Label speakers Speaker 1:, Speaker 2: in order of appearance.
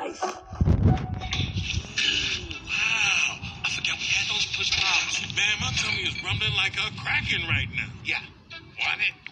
Speaker 1: life.
Speaker 2: Wow. I forgot we had those push pops.
Speaker 3: Man, my tummy is rumbling like a kraken right now.
Speaker 2: Yeah. Want it?